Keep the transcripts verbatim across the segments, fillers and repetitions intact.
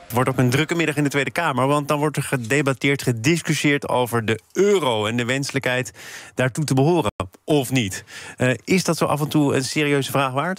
Het wordt ook een drukke middag in de Tweede Kamer, want dan wordt er gedebatteerd, gediscussieerd over de euro en de wenselijkheid daartoe te behoren, of niet. Uh, is dat zo af en toe een serieuze vraag waard?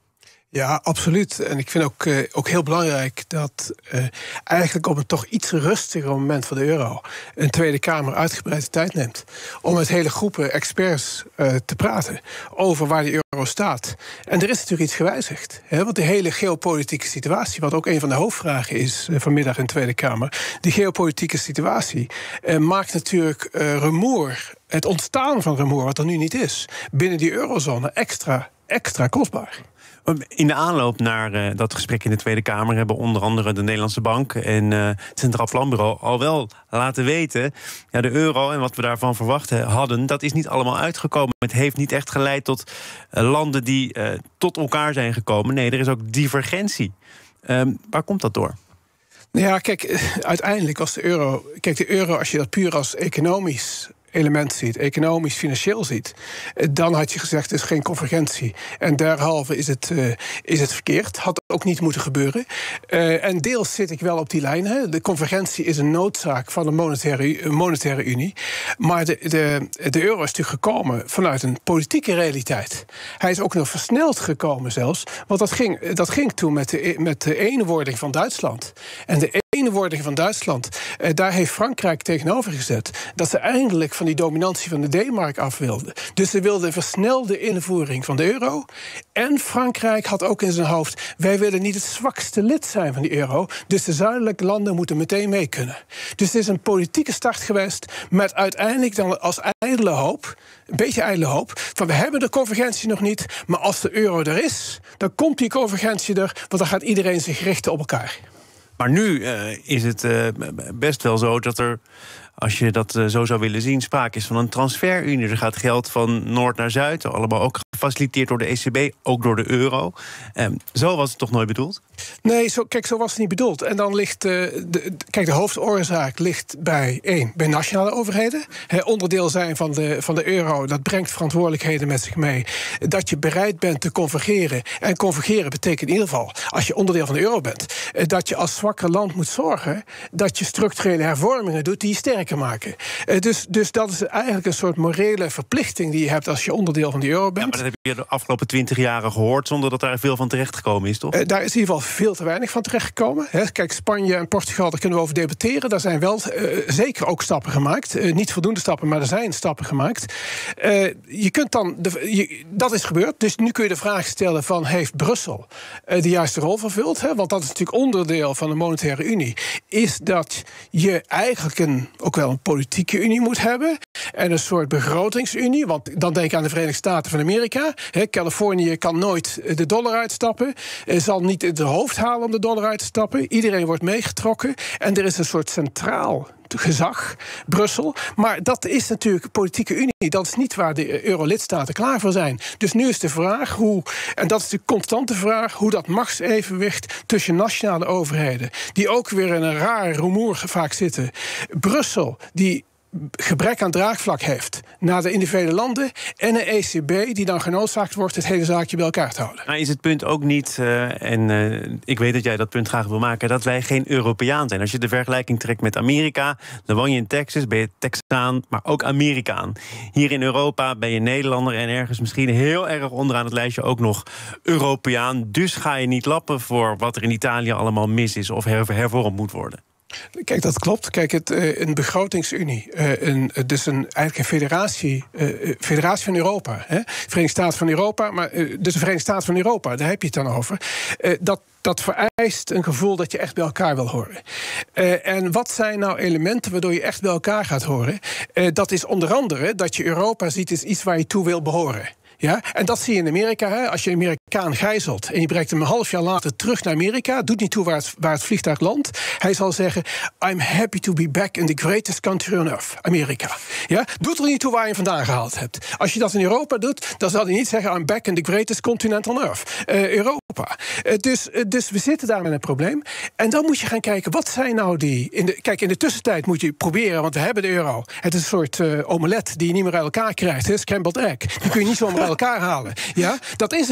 Ja, absoluut. En ik vind ook, uh, ook heel belangrijk dat uh, eigenlijk op een toch iets rustiger moment van de euro een Tweede Kamer uitgebreide tijd neemt om met hele groepen experts uh, te praten over waar de euro staat. En er is natuurlijk iets gewijzigd. Hè, want de hele geopolitieke situatie, wat ook een van de hoofdvragen is uh, vanmiddag in de Tweede Kamer, die geopolitieke situatie uh, maakt natuurlijk uh, rumoer, het ontstaan van rumoer, wat er nu niet is, binnen die eurozone extra, extra kostbaar. In de aanloop naar uh, dat gesprek in de Tweede Kamer hebben onder andere de Nederlandse Bank en uh, het Centraal Planbureau al wel laten weten, ja, de euro en wat we daarvan verwacht hadden, dat is niet allemaal uitgekomen. Het heeft niet echt geleid tot uh, landen die uh, tot elkaar zijn gekomen. Nee, er is ook divergentie. Um, waar komt dat door? Ja, kijk, uiteindelijk was de euro, kijk, de euro, als je dat puur als economisch element ziet, economisch, financieel ziet, dan had je gezegd, er is geen convergentie. En derhalve is het, uh, is het verkeerd. Had ook niet moeten gebeuren. Uh, en deels zit ik wel op die lijn. Hè. De convergentie is een noodzaak van de monetaire, monetaire unie. Maar de, de, de euro is natuurlijk gekomen vanuit een politieke realiteit. Hij is ook nog versneld gekomen zelfs. Want dat ging, dat ging toen met de, met de eenwording van Duitsland. En de eenwording van Duitsland, uh, daar heeft Frankrijk tegenover gezet dat ze eindelijk van die dominantie van de D-mark af wilden. Dus ze wilden een versnelde invoering van de euro. En Frankrijk had ook in zijn hoofd, wij willen niet het zwakste lid zijn van die euro, dus de zuidelijke landen moeten meteen mee kunnen. Dus het is een politieke start geweest met uiteindelijk dan als ijdele hoop, een beetje ijdele hoop, van we hebben de convergentie nog niet, maar als de euro er is, dan komt die convergentie er, want dan gaat iedereen zich richten op elkaar. Maar nu uh, is het uh, best wel zo dat er, als je dat uh, zo zou willen zien, sprake is van een transferunie. Er gaat geld van noord naar zuid, allemaal ook gefaciliteerd door de E C B, ook door de euro. Um, zo was het toch nooit bedoeld? Nee, zo, kijk, zo was het niet bedoeld. En dan ligt, uh, de, kijk, de hoofdoorzaak ligt bij één, bij nationale overheden. He, onderdeel zijn van de, van de euro, dat brengt verantwoordelijkheden met zich mee. Dat je bereid bent te convergeren. En convergeren betekent in ieder geval, als je onderdeel van de euro bent, dat je als zwakker land moet zorgen dat je structurele hervormingen doet die je sterker maken. Uh, dus, dus dat is eigenlijk een soort morele verplichting die je hebt als je onderdeel van de euro bent. Ja, maar dat heb je de afgelopen twintig jaren gehoord zonder dat daar veel van terechtgekomen is, toch? Uh, daar is in ieder geval veel te weinig van terechtgekomen. He, kijk, Spanje en Portugal, daar kunnen we over debatteren. Daar zijn wel uh, zeker ook stappen gemaakt. Uh, niet voldoende stappen, maar er zijn stappen gemaakt. Uh, je kunt dan de, je, dat is gebeurd. Dus nu kun je de vraag stellen van, heeft Brussel uh, de juiste rol vervuld? Hè? Want dat is natuurlijk onderdeel van de monetaire unie. Is dat je eigenlijk een, ook wel een politieke unie moet hebben. En een soort begrotingsunie. Want dan denk ik aan de Verenigde Staten van Amerika. He, Californië kan nooit de dollar uitstappen. Uh, zal niet het hoofd halen om de dollar uit te stappen. Iedereen wordt meegetrokken. En er is een soort centraal gezag, Brussel. Maar dat is natuurlijk politieke unie. Dat is niet waar de euro-lidstaten klaar voor zijn. Dus nu is de vraag hoe, en dat is de constante vraag, hoe dat machtsevenwicht tussen nationale overheden, die ook weer in een raar rumoer vaak zitten, Brussel, die gebrek aan draagvlak heeft naar de individuele landen, en een E C B die dan genoodzaakt wordt het hele zaakje bij elkaar te houden. Maar is het punt ook niet, uh, en uh, ik weet dat jij dat punt graag wil maken, dat wij geen Europeaan zijn? Als je de vergelijking trekt met Amerika, dan woon je in Texas, ben je Texaan, maar ook Amerikaan. Hier in Europa ben je Nederlander en ergens misschien heel erg onderaan het lijstje ook nog Europeaan. Dus ga je niet lappen voor wat er in Italië allemaal mis is of her- hervormd moet worden. Kijk, dat klopt. Kijk, het, uh, een begrotingsunie, uh, een, dus een, eigenlijk een federatie, uh, federatie van Europa. Hè? Verenigde Staten van Europa, maar uh, dus de Verenigde Staten van Europa, daar heb je het dan over. Uh, dat, dat vereist een gevoel dat je echt bij elkaar wil horen. Uh, en wat zijn nou elementen waardoor je echt bij elkaar gaat horen? Uh, dat is onder andere dat je Europa ziet als iets waar je toe wil behoren. Ja, en dat zie je in Amerika. Hè. Als je een Amerikaan gijzelt en je brengt hem een half jaar later terug naar Amerika, doet niet toe waar het, waar het vliegtuig landt. Hij zal zeggen, I'm happy to be back in the greatest country on earth, Amerika. Ja, doet er niet toe waar je hem vandaan gehaald hebt. Als je dat in Europa doet, dan zal hij niet zeggen, I'm back in the greatest continent on earth, uh, Europa. Uh, dus, uh, dus we zitten daar met een probleem. En dan moet je gaan kijken, wat zijn nou die... In de, kijk, in de tussentijd moet je proberen, want we hebben de euro. Het is een soort uh, omelet die je niet meer uit elkaar krijgt. Hè, scrambled egg. Die kun je niet zomaar uit elkaar halen. Ja, dat is het.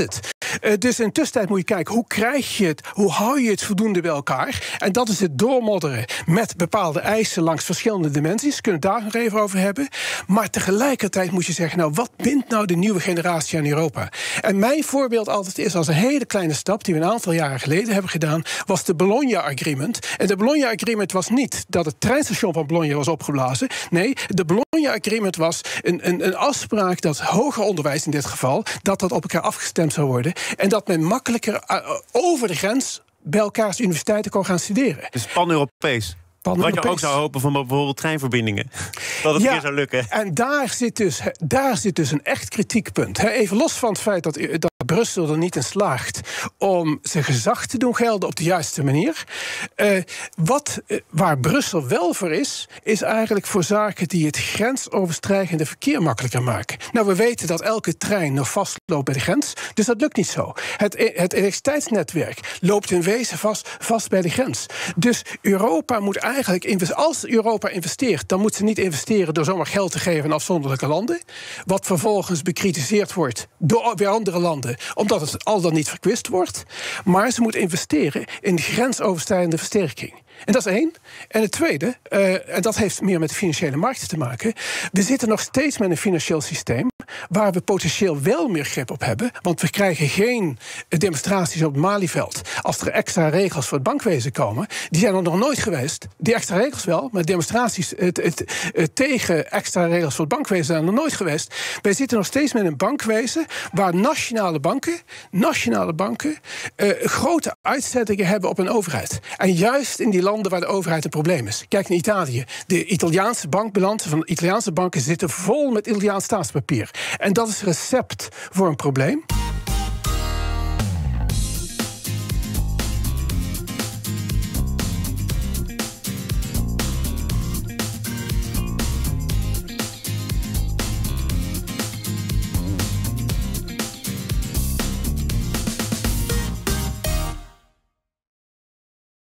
Uh, dus in de tussentijd moet je kijken, hoe krijg je het, hoe hou je het voldoende bij elkaar? En dat is het doormodderen met bepaalde eisen langs verschillende dimensies. We kunnen het daar nog even over hebben. Maar tegelijkertijd moet je zeggen, nou, wat bindt nou de nieuwe generatie aan Europa? En mijn voorbeeld altijd is, als een hele kleine stap die we een aantal jaren geleden hebben gedaan, was de Bologna Agreement. En de Bologna Agreement was niet dat het treinstation van Bologna was opgeblazen. Nee, de Bologna Agreement was een, een, een afspraak dat hoger onderwijs in dit geval, dat dat op elkaar afgestemd zou worden. En dat men makkelijker uh, over de grens bij elkaars universiteiten kon gaan studeren. Dus pan-Europees. Wat je ook zou hopen van bijvoorbeeld treinverbindingen. Dat het ja, weer zou lukken. En daar zit dus, daar zit dus een echt kritiekpunt. Even los van het feit dat, dat Brussel er niet in slaagt om zijn gezag te doen gelden op de juiste manier. Uh, wat, uh, waar Brussel wel voor is, is eigenlijk voor zaken die het grensoverstijgende verkeer makkelijker maken. Nou, we weten dat elke trein nog vastloopt bij de grens, dus dat lukt niet zo. Het, het elektriciteitsnetwerk loopt in wezen vast, vast bij de grens. Dus Europa moet eigenlijk, als Europa investeert, dan moet ze niet investeren door zomaar geld te geven aan afzonderlijke landen, wat vervolgens bekritiseerd wordt door weer andere landen, omdat het al dan niet verkwist wordt. Maar ze moet investeren in grensoverschrijdende versterking. En dat is één. En het tweede, uh, en dat heeft meer met de financiële markten te maken, we zitten nog steeds met een financieel systeem waar we potentieel wel meer grip op hebben, want we krijgen geen demonstraties op het Malieveld als er extra regels voor het bankwezen komen. Die zijn er nog nooit geweest. Die extra regels wel, maar demonstraties het, het, het, tegen extra regels voor het bankwezen zijn er nog nooit geweest. Wij zitten nog steeds met een bankwezen waar nationale banken, nationale banken uh, grote uitzettingen hebben op een overheid. En juist in die landen waar de overheid een probleem is. Kijk naar Italië. De Italiaanse bankbilansen van de Italiaanse banken zitten vol met Italiaans staatspapier. En dat is recept voor een probleem.